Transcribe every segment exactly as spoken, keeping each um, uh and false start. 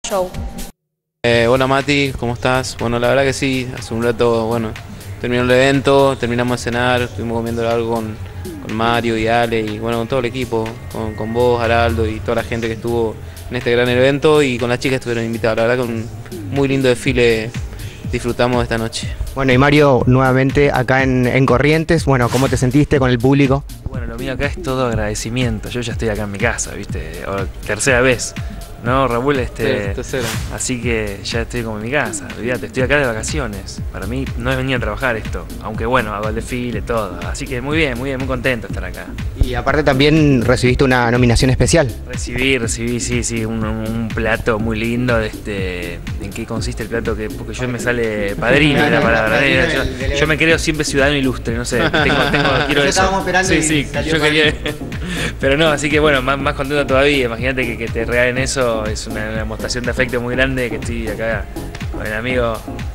Show. Eh, hola Mati, ¿cómo estás? Bueno, la verdad que sí, hace un rato, bueno, terminó el evento, terminamos de cenar, estuvimos comiendo algo con, con Mario y Ale y bueno, con todo el equipo, con, con vos, Araldo y toda la gente que estuvo en este gran evento y con las chicas que estuvieron invitadas. La verdad que un muy lindo desfile disfrutamos esta noche. Bueno, y Mario, nuevamente acá en, en Corrientes, bueno, ¿cómo te sentiste con el público? Bueno, lo mío acá es todo agradecimiento. Yo ya estoy acá en mi casa, ¿viste? O tercera vez, ¿no, Raúl? Este, Sí, tercera. Así que ya estoy como en mi casa. Olvídate, estoy acá de vacaciones. Para mí no es venir a trabajar esto. Aunque bueno, hago el desfile, todo. Así que muy bien, muy bien, muy contento de estar acá. Y aparte también recibiste una nominación especial. Recibí, recibí, sí, sí, un, un plato muy lindo. De este, ¿en qué consiste el plato? Que, porque yo me sale padrino de la palabra. ¿eh? Yo, yo me creo siempre ciudadano ilustre, no sé. Tengo, tengo, quiero eso. Estábamos esperando sí, y sí, salió yo quería. Pero no, así que bueno, más, más contento todavía. Imagínate que, que te regalen eso, es una, una demostración de afecto muy grande que estoy acá con el amigo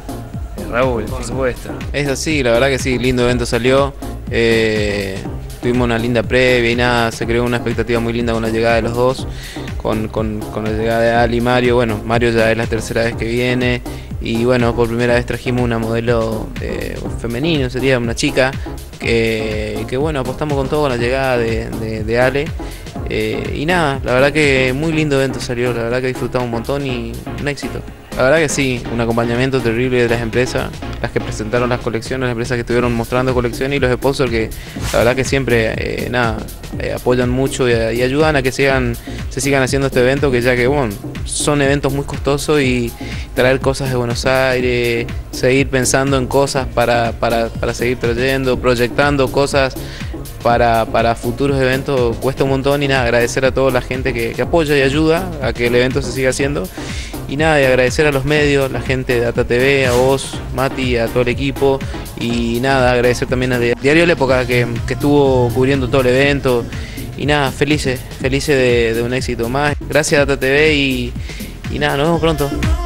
Raúl, por supuesto. Es así, la verdad que sí, lindo evento salió. Eh, tuvimos una linda previa y nada, se creó una expectativa muy linda con la llegada de los dos, con, con, con la llegada de Ali y Mario. Bueno, Mario ya es la tercera vez que viene y bueno, por primera vez trajimos una modelo eh, femenino, sería una chica, que, que bueno, apostamos con todo con la llegada de, de, de Ale. Eh, y nada, la verdad que muy lindo evento salió, la verdad que disfrutamos un montón y un éxito. La verdad que sí, un acompañamiento terrible de las empresas, las que presentaron las colecciones, las empresas que estuvieron mostrando colecciones y los sponsors que la verdad que siempre eh, nada, eh, apoyan mucho y, y ayudan a que sigan, se sigan haciendo este evento, que ya que bueno, son eventos muy costosos y traer cosas de Buenos Aires, seguir pensando en cosas para, para, para seguir trayendo, proyectando cosas Para, para futuros eventos cuesta un montón y nada, agradecer a toda la gente que, que apoya y ayuda a que el evento se siga haciendo y nada, y agradecer a los medios, la gente de Data T V, a vos, Mati, a todo el equipo y nada, agradecer también a Diario La Época que, que estuvo cubriendo todo el evento y nada, felices, felices de, de un éxito más. Gracias a Data T V y, y nada, nos vemos pronto.